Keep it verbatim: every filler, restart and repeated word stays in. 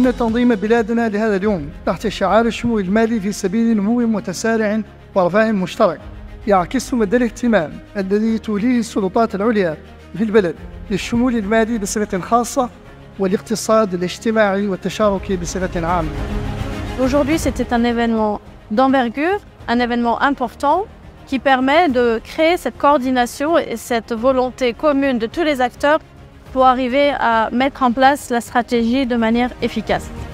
إن تنظيم بلادنا لهذا اليوم تحت شعار الشمول المالي في سبيل نمو متسارع ورفاه مشترك يعكس مدى الاهتمام الذي توليه السلطات العليا في البلد للشمول المالي بصفة خاصة والاقتصاد الاجتماعي والتشاركي بصفة عامة. Aujourd'hui, c'était un événement d'envergure, un événement important qui permet de créer cette coordination et cette volonté commune de tous les acteurs pour arriver à mettre en place la stratégie de manière efficace.